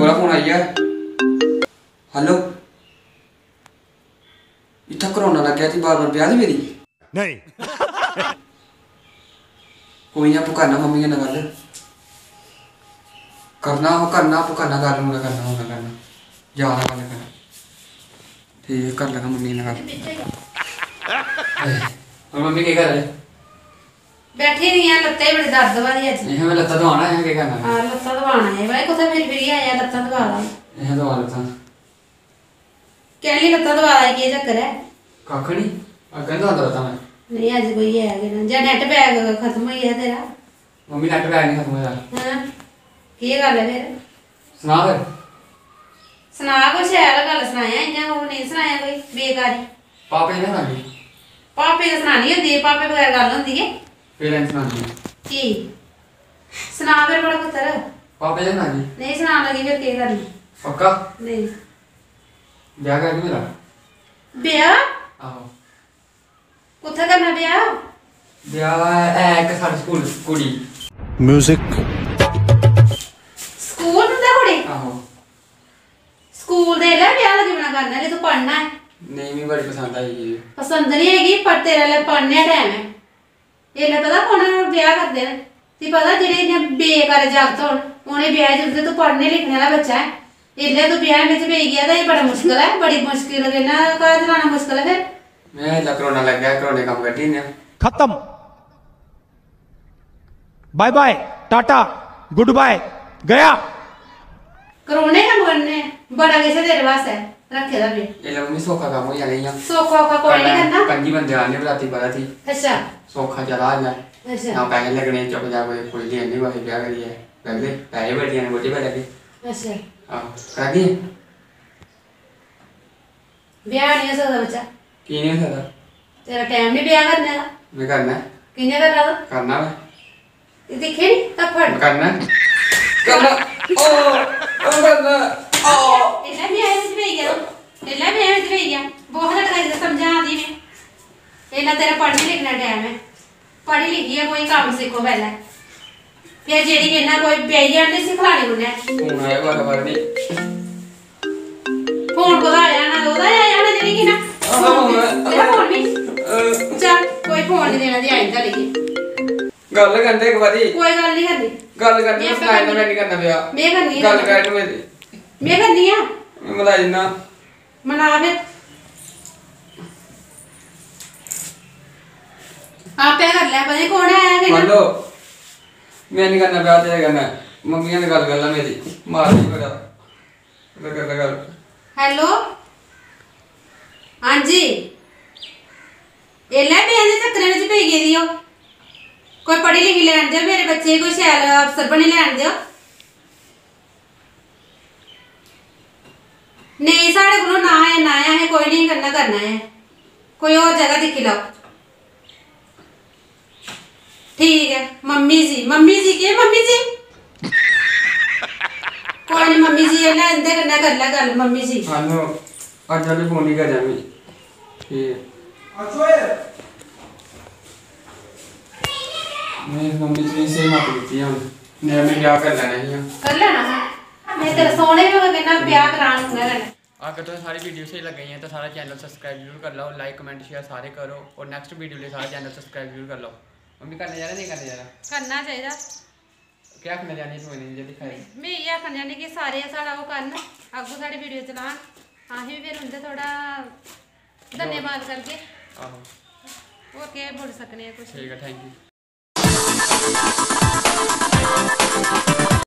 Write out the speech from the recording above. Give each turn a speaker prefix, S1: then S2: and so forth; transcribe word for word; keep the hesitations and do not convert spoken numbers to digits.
S1: बोला फोन आई है। हेलो इतना करोना लग गया थी बार बार ब्याह थी मेरी
S2: नहीं
S1: कोई ना पुकारना मम्मी ने गल करना हो करना पुकारना गल होना करना होना करना ज्यादा गल करना ठीक कर लगा मम्मी ने गल। और मम्मी क्या कर रहे
S3: बैठी नहीं है लत्ते बड़े दर्द वाली आज
S1: नहीं मैं लत्ता दबाना है क्या करना
S3: हां लत्ता दबाना है भाई कोथा फिर फिर आया लत्ता दबा ला
S1: ये दबा लत्ता
S3: कहली लत्ता दबा है के चक्कर है
S1: कख नहीं अगे तो आता मैं
S3: नहीं आज कोई है कि ना जा नेट बैग खत्म हो गया तेरा
S1: मम्मी नेट बैग नहीं खत्म होया
S3: हां की गल है फिर
S1: सुना फिर
S3: सुना कुछ शैल गल सुनाया इयां वो नहीं सुनाया कोई बेकारी
S1: पापे ने सुनाई
S3: पापे ने सुनानी होंदी है पापे बगैर गल होंदी है
S1: फिर इन सुनानी
S3: की सुना फिर बड़ा पुत्तर
S1: पापे ने सुनाई
S3: नहीं सुना लगी फिर के करनी
S1: पक्का
S3: नहीं
S1: ब्याह करके मेरा
S3: ब्याह
S1: आहो
S3: कुत्थे करना ब्याह
S1: ब्याह है एक साडे स्कूल कुड़ी
S2: म्यूजिक
S3: स्कूल हुंदा कुड़ी
S1: आहो
S3: स्कूल दे ले ब्याह लगी बना करना ले तू पढ़ना है
S1: नहीं मैं बड़ी पसंद आई ये
S3: पसंद नहीं हैगी पर तेरे लिए पढ़ने टाइम है ये ले पता कौन ब्याह कर देना ती पता जेडे इन्ने बेकार जागत होन उन्हें ब्याह जुड़दे तू पढ़ने लिखने वाला बच्चा है इल्ले तू ब्याह में पे गया तो ये बड़ा मुश्किल है बड़ी मुश्किल है ना घर चलाना मुश्किल है फिर
S1: मैं ला कोरोना लग गया कोरोना काम करती ने
S2: खत्म bye bye tata goodbye गया
S3: करोने काम करने बड़ा कैसे तेरे पास है रखे दा भी
S1: ये लो मम्मी सोखा काम हो जाने या
S3: सोखा का कोई नहीं करना
S1: पंजी बंदे आने राती पता थी
S3: अच्छा
S1: सोखा चला जा
S3: अच्छा
S1: ना पैसे लगने चुप जा कोई कोई लिए नहीं कोई क्या करिए पहले पैसे बैठे ने बोझे पे लगे
S3: अच्छा
S1: हां कर दिए
S3: ब्याह नहीं हो सकता बच्चा
S1: की नहीं सकता
S3: तेरा टाइम नहीं ब्याह करने का
S1: मैं करना
S3: किन्ने करना तो
S1: करना मैं
S3: ये दिखे नहीं तब फट
S1: करना करना ओ ओ करना ओ
S3: इल्ला भी आए में गया इल्ला भी आए में गया बहुत लटका दे समझा दी मैं इल्ला तेरा पढ़ने लिखना टाइम है पढ़ी लिखी है कोई काम सीखो पहले फिर जेडी कहना कोई ब्याही आने सिखाने को ने
S1: फोन आया बार बार नहीं
S3: फोन को आया ना दो आया ना जेडी की ना तेरा फोन भी चल कोई फोन नहीं देना दी आइंदा लेके
S1: गल करते एक बारी
S3: कोई गल नहीं करनी
S1: गल करनी मैं सुनाई ना मैं नहीं करना भैया
S3: मैं करनी है
S1: गल कर मेरी
S3: मैं करनी है
S1: मैं मलाई ना
S3: मना फिर आप क्या कर ले पता कौन है कि
S1: मान लो मैं नहीं करना ब्याह तेरे करना मम्मी ने गल कर ला मेरी मार नहीं पड़ा मैं करना गल
S3: हेलो हाँ जी एला भी आंदे चक्कर में पे गई हो कोई पढ़ी लिखी लैन दे मेरे बच्चे कोई शैल अफसर बने लैन दो नहीं साढ़े को ना है ना है कोई नहीं करना करना है कोई और जगह दिखी लो ठीक है मम्मी जी मम्मी जी के मम्मी जी कोई नहीं मम्मी जी एला आंदे करना कर ला गल मम्मी जी
S1: हालो आज वाली फोन नहीं कर जामी ठीक मैं मम्मी जी से मत दी हम ने मैं ब्याह कर लेना ही
S3: कर लेना मैं तेरे सोने में कहना ब्याह कराना होगा करना
S1: अगर तो सारी वीडियो सही लग गई हैं तो सारा चैनल सब्सक्राइब जरूर कर लो लाइक कमेंट शेयर सारे करो और नेक्स्ट वीडियो लिए सारा चैनल सब्सक्राइब जरूर कर लो मम्मी करने जा रहा नहीं करने जा रहा
S3: करना चाहिए
S1: क्या करने जानी तू नहीं जे दिखाई
S3: मैं ये आखन जानी कि सारे साड़ा वो करन अगू साड़ी वीडियो चलान अस भी फिर उनसे थोड़ा धन्यवाद करके
S1: आहो
S3: और क्या बोल सकने हैं कुछ
S1: ठीक है थैंक यू